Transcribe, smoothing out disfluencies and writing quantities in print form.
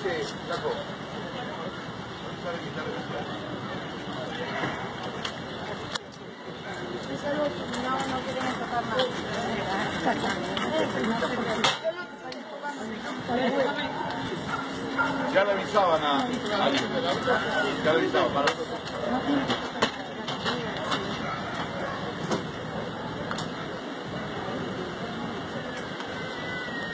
No queremos tocar nada. Ya le avisaban ya le avisaban para